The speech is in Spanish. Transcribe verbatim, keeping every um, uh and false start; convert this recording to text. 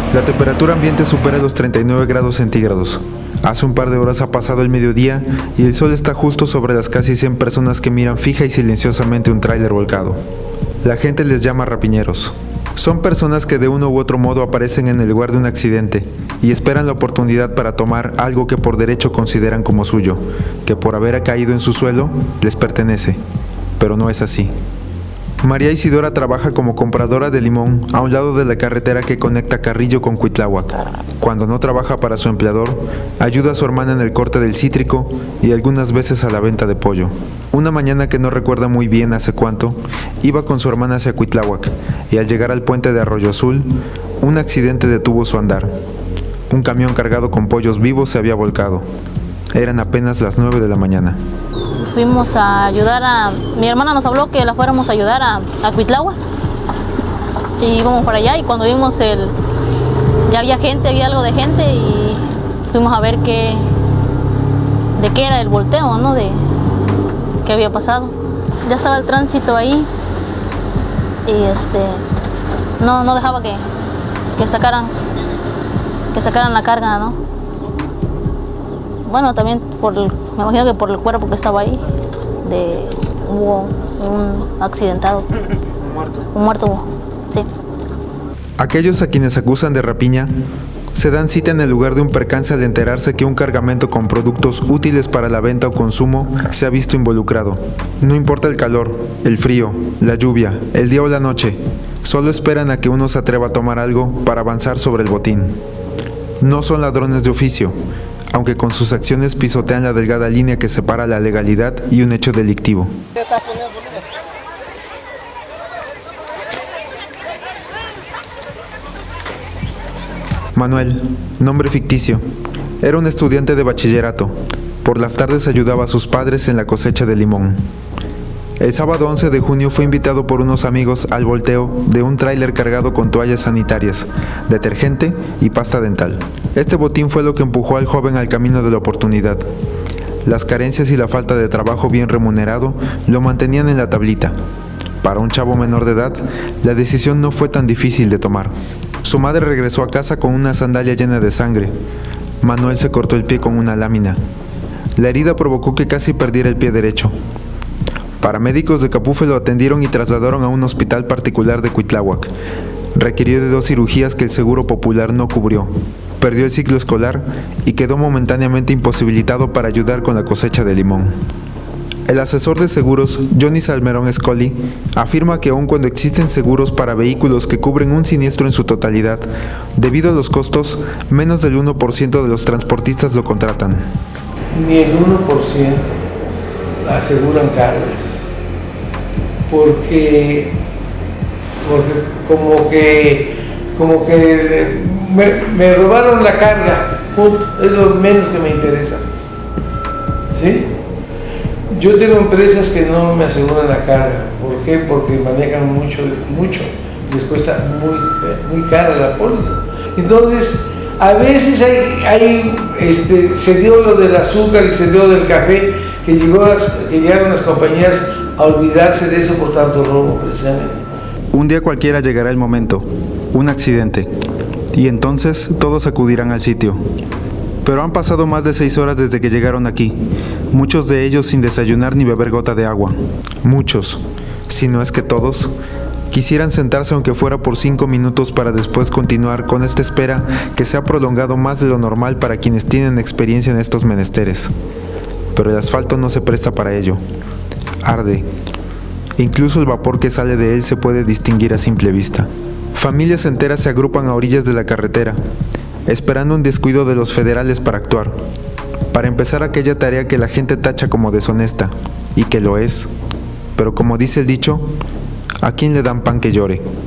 La temperatura ambiente supera los treinta y nueve grados centígrados. Hace un par de horas ha pasado el mediodía y el sol está justo sobre las casi cien personas que miran fija y silenciosamente un tráiler volcado. La gente les llama rapiñeros. Son personas que de uno u otro modo aparecen en el lugar de un accidente y esperan la oportunidad para tomar algo que por derecho consideran como suyo, que por haber caído en su suelo les pertenece, pero no es así. María Isidora trabaja como compradora de limón a un lado de la carretera que conecta Carrillo con Cuitláhuac. Cuando no trabaja para su empleador, ayuda a su hermana en el corte del cítrico y algunas veces a la venta de pollo. Una mañana que no recuerda muy bien hace cuánto, iba con su hermana hacia Cuitláhuac y al llegar al puente de Arroyo Azul, un accidente detuvo su andar. Un camión cargado con pollos vivos se había volcado. Eran apenas las nueve de la mañana. Fuimos a ayudar a... Mi hermana nos habló que la fuéramos a ayudar a, a Cuitláhuac. Y íbamos para allá y cuando vimos el... Ya había gente, había algo de gente y fuimos a ver qué... De qué era el volteo, ¿no? De qué había pasado. Ya estaba el tránsito ahí y este... No, no dejaba que, que sacaran... Que sacaran la carga, ¿no? Bueno, también por el, me imagino que por el cuerpo que estaba ahí, de, hubo un accidentado. ¿Un muerto? Un muerto hubo, sí. Aquellos a quienes acusan de rapiña se dan cita en el lugar de un percance al enterarse que un cargamento con productos útiles para la venta o consumo se ha visto involucrado. No importa el calor, el frío, la lluvia, el día o la noche, solo esperan a que uno se atreva a tomar algo para avanzar sobre el botín. No son ladrones de oficio, aunque con sus acciones pisotean la delgada línea que separa la legalidad y un hecho delictivo. Manuel, nombre ficticio, era un estudiante de bachillerato. Por las tardes ayudaba a sus padres en la cosecha de limón. El sábado once de junio fue invitado por unos amigos al volteo de un tráiler cargado con toallas sanitarias, detergente y pasta dental. Este botín fue lo que empujó al joven al camino de la oportunidad. Las carencias y la falta de trabajo bien remunerado lo mantenían en la tablita. Para un chavo menor de edad, la decisión no fue tan difícil de tomar. Su madre regresó a casa con una sandalia llena de sangre. Manuel se cortó el pie con una lámina. La herida provocó que casi perdiera el pie derecho. Paramédicos de Capufe lo atendieron y trasladaron a un hospital particular de Cuitláhuac. Requirió de dos cirugías que el Seguro Popular no cubrió. Perdió el ciclo escolar y quedó momentáneamente imposibilitado para ayudar con la cosecha de limón. El asesor de seguros, Johnny Salmerón Scully, afirma que aun cuando existen seguros para vehículos que cubren un siniestro en su totalidad, debido a los costos, menos del uno por ciento de los transportistas lo contratan. Ni el uno por ciento aseguran cargas, porque, porque como que, como que me, me robaron la carga, punto, es lo menos que me interesa, ¿sí? Yo tengo empresas que no me aseguran la carga. ¿Por qué? Porque manejan mucho, mucho. Les cuesta muy, muy cara la póliza. Entonces, a veces hay, hay este, se dio lo del azúcar y se dio del café, que, llegó las, que llegaron las compañías a olvidarse de eso por tanto robo, precisamente. Un día cualquiera llegará el momento, un accidente, y entonces todos acudirán al sitio. Pero han pasado más de seis horas desde que llegaron aquí, muchos de ellos sin desayunar ni beber gota de agua. Muchos, si no es que todos, quisieran sentarse aunque fuera por cinco minutos para después continuar con esta espera que se ha prolongado más de lo normal para quienes tienen experiencia en estos menesteres. Pero el asfalto no se presta para ello. Arde. Incluso el vapor que sale de él se puede distinguir a simple vista. Familias enteras se agrupan a orillas de la carretera, esperando un descuido de los federales para actuar, para empezar aquella tarea que la gente tacha como deshonesta, y que lo es, pero como dice el dicho, ¿a quién le dan pan que llore?